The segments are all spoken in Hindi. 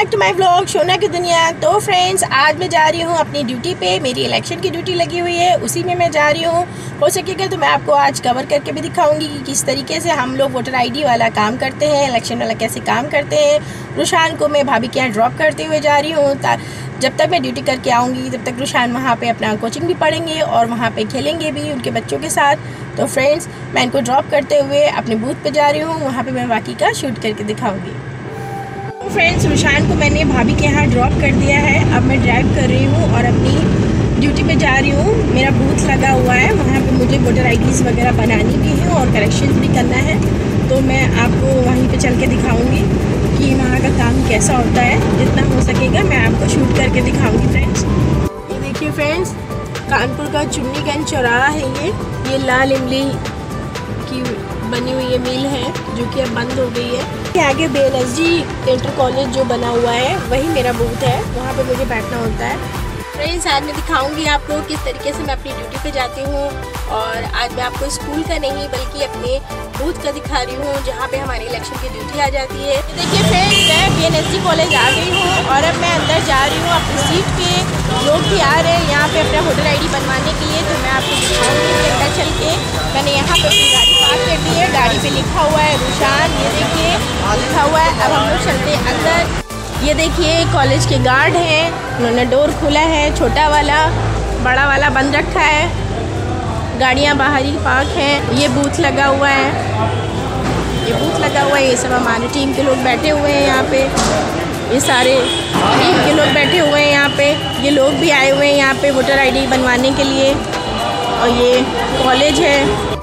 बैक टू माय व्लॉग सोना की दुनिया। तो फ्रेंड्स, आज मैं जा रही हूँ अपनी ड्यूटी पे। मेरी इलेक्शन की ड्यूटी लगी हुई है, उसी में मैं जा रही हूँ। हो सकेगा तो मैं आपको आज कवर करके भी दिखाऊंगी कि किस तरीके से हम लोग वोटर आईडी वाला काम करते हैं, इलेक्शन वाला कैसे काम करते हैं। रुशान को मैं भाभी के यहाँ ड्रॉप करते हुए जा रही हूँ। जब तक मैं ड्यूटी करके आऊँगी तब तक रुशान वहाँ पे अपना कोचिंग भी पढ़ेंगे और वहाँ पे खेलेंगे भी उनके बच्चों के साथ। तो फ्रेंड्स, मैं इनको ड्रॉप करते हुए अपने बूथ पे जा रही हूँ, वहाँ पे मैं बाकी का शूट करके दिखाऊंगी। तो फ्रेंड्स, रुशान को मैंने भाभी के यहाँ ड्रॉप कर दिया है। अब मैं ड्राइव कर रही हूँ और अपनी ड्यूटी पे जा रही हूँ। मेरा बूथ लगा हुआ है, वहाँ पे मुझे वोटर आईडीज़ वगैरह बनानी भी है और करेक्शन भी करना है। तो मैं आपको वहीं पे चल के दिखाऊंगी कि वहाँ का काम कैसा होता है। जितना हो सकेगा मैं आपको शूट करके दिखाऊंगी। फ्रेंड्स, ये देखिए फ्रेंड्स, कानपुर का चुन्नीगंज चौराहा है। ये लाल इमली की बनी हुई ये मिल है जो कि अब बंद हो गई है। यहाँ आगे BNSG इंटर कॉलेज जो बना हुआ है वही मेरा बूथ है, वहाँ पे मुझे बैठना होता है। फ्रेंड्स, आज मैं दिखाऊंगी आपको किस तरीके से मैं अपनी ड्यूटी पे जाती हूँ। और आज मैं आपको स्कूल का नहीं बल्कि अपने बूथ का दिखा रही हूँ जहाँ पे हमारी इलेक्शन की ड्यूटी आ जाती है। देखिए फ्रेंड्स, मैं BNSG कॉलेज आ गई हूँ और अब मैं अंदर जा रही हूँ। अपनी सीट पे लोग भी आ रहे हैं यहाँ पे अपना वोटर ID बनवाने के लिए। तो मैं आपको दिखाऊँगी कि अंदर चल के। मैंने यहाँ पे अपनी गाड़ी पार्क कर दी है, गाड़ी पे लिखा हुआ है रुशान, ये देखिए लिखा हुआ है। अब हम लोग चलते हैं अंदर। ये देखिए कॉलेज के गार्ड हैं, उन्होंने डोर खोला है, छोटा वाला, बड़ा वाला बंद रखा है। गाड़ियाँ बाहर ही पार्क हैं। ये बूथ लगा हुआ है, ये बूथ लगा हुआ है। ये सब हमारी टीम के लोग बैठे हुए हैं यहाँ पे, ये सारे टीम के लोग बैठे हुए हैं यहाँ पे। ये लोग भी आए हुए हैं यहाँ पे वोटर ID बनवाने के लिए। और ये कॉलेज है।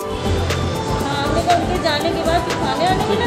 जाने के बाद खाने आने के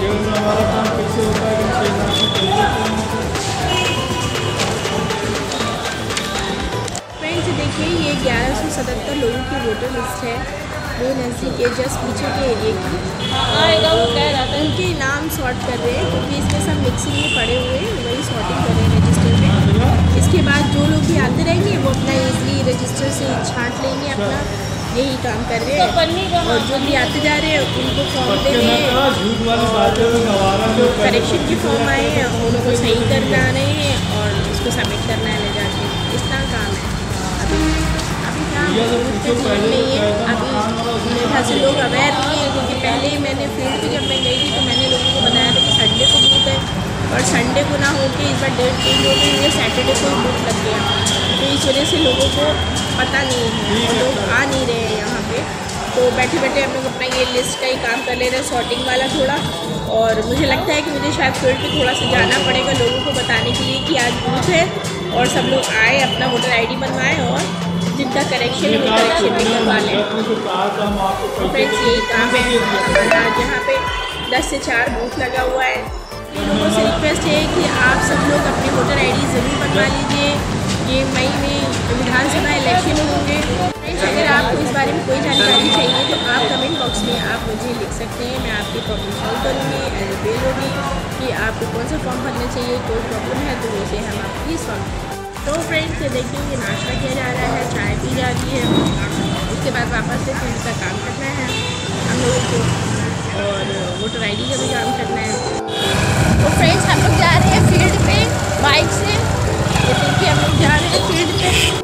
फ्रेंड्स, देखिए ये 1177 लोगों की वोटर लिस्ट है। वो नज़दीक के जस्ट पीछे के एरिए की आएगा, वो कह रहा था। उनके नाम सॉर्ट कर रहे हैं क्योंकि इसमें सब मिक्सिंग में पड़े हुए हैं, वही सॉर्टिंग कर रहे हैं रजिस्टर में। इसके बाद जो लोग भी आते रहेंगे वो अपना ईजिली रजिस्टर से छांट लेंगे, अपना यही काम कर रहे हैं। और जो भी आते जा रहे हैं उनको फॉर्म दे रहे हैं, जो करेक्शन के फॉर्म आए हैं उनको सही करना रहे हैं और उसको सबमिट करना है ले जाके। इस तरह काम है। अभी काम नहीं है। अभी मेरे ख्याल से लोग अवेयर नहीं है क्योंकि पहले ही मैंने फील्ड पे जब मैं गई थी तो मैंने लोगों को बताया था कि संडे को बूथ है, और संडे को ना होकर इस बार डेट चेंज हो गई है, सैटरडे को बूथ लग गया। तो इस वजह से लोगों को पता नहीं है और लोग आ नहीं रहे हैं यहाँ पे। तो बैठे बैठे हम लोग अपना ये लिस्ट का ही काम कर ले रहे हैं, सॉर्टिंग वाला थोड़ा। और मुझे लगता है कि मुझे शायद फील्ड पे थोड़ा सा जाना पड़ेगा लोगों को बताने के लिए कि आज बूथ है और सब लोग आए अपना वोटर ID बनवाएं और जिनका करेक्शन है वो करेक्शन भी करवा लें। तो फ्रेंड्स, यही काम है हमारा। यहाँ पे 10 से 4 बूथ लगा हुआ है। लोगों से रिक्वेस्ट है कि आप सब लोग अपने वोटर ID ज़रूर बनवा लीजिए। ये मई में विधानसभा इलेक्शन होंगे। फ्रेंड्स, अगर आपको इस बारे में कोई जानकारी चाहिए तो आप कमेंट बॉक्स में आप मुझे लिख सकते हैं। मैं आपकी प्रॉब्लम सॉल्व करूँगी, अवेलेबल होगी कि आपको कौन सा फॉर्म भरना चाहिए। कोई प्रॉब्लम है तो उसे हम आपकी सॉल्व करें। तो फ्रेंड्स, ये देखिए ये नाश्ता किया जा रहा है, चाय पी जा रही है। उसके बाद वापस से फील्ड का काम करना है हम लोगों को और वोटर ID का भी काम करना है। तो फ्रेंड्स, हम लोग जा रहे हैं फील्ड पे बाइक से। ये देखिए हम लोग जा रहे हैं फील्ड पे।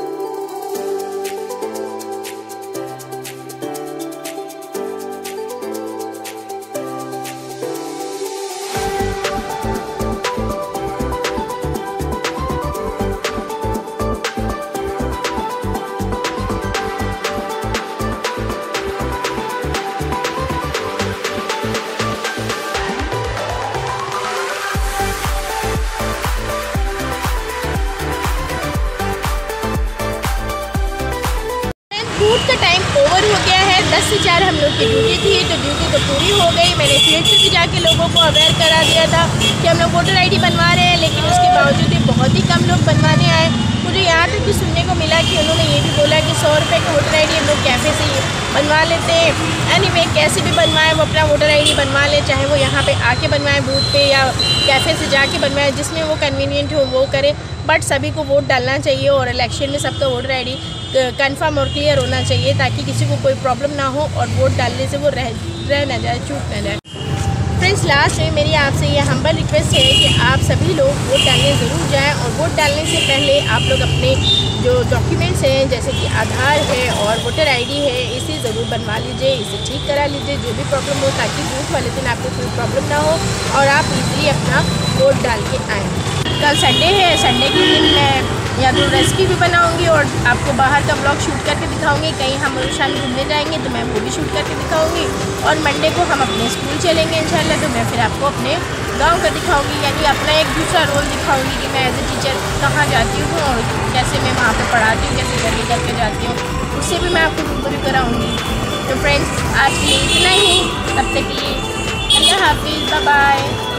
बूथ का टाइम ओवर हो गया है। 10 से 4 हम लोग की ड्यूटी थी, तो ड्यूटी तो पूरी हो गई। मैंने फील्ड पे भी जाके लोगों को अवेयर करा दिया था कि हम लोग वोटर ID बनवा रहे हैं, लेकिन उसके बावजूद भी बहुत ही कम लोग बनवाने आए। मुझे यहाँ तक भी सुनने को मिला कि उन्होंने ये भी बोला कि 100 रुपये का वोटर ID हम लोग कैफ़े से बनवा लेते हैं। एनीवे, कैसे भी बनवाएं वो अपना वोटर ID बनवा लें, चाहे वो यहाँ पे आके बनवाएं बूथ पे या कैफ़े से जाके बनवाएं, जिसमें वो कन्वीनियंट हो वो करें। बट सभी को वोट डालना चाहिए और इलेक्शन में सबका वोटर ID कंफर्म और क्लियर होना चाहिए ताकि किसी को कोई प्रॉब्लम ना हो और वोट डालने से वो रह ना जाए, चूक ना जाए। फ्रेंड्स लास्ट में मेरी आपसे ये हम्बल रिक्वेस्ट है कि आप सभी लोग वोट डालने ज़रूर जाएं और वोट डालने से पहले आप लोग अपने जो डॉक्यूमेंट्स हैं जैसे कि आधार है और वोटर आईडी है इसे ज़रूर बनवा लीजिए, इसे ठीक करा लीजिए जो भी प्रॉब्लम हो, ताकि वोट वाले दिन आपको कोई प्रॉब्लम ना हो और आप इजीली अपना वोट डाल के आएँ। कल संडे है, संडे के दिन मैं या तो रेसिपी भी बनाऊंगी और आपको बाहर का ब्लॉग शूट करके दिखाऊंगी। कहीं हम शाम घूमने जाएंगे तो मैं वो भी शूट करके दिखाऊंगी और मंडे को हम अपने स्कूल चलेंगे इंशाल्लाह, तो मैं फिर आपको अपने गांव का दिखाऊंगी, यानी अपना एक दूसरा रोल दिखाऊंगी कि मैं एज ए टीचर कहाँ जाती हूँ और कैसे मैं वहाँ पर पढ़ाती हूँ, कैसे जर्नी करके जाती हूँ, उससे भी मैं आपको रूबरू कराऊँगी। तो फ्रेंड्स आज के लिए इतना ही, तब तक के लिए अल्लाह हाफिज़, बाय बाय।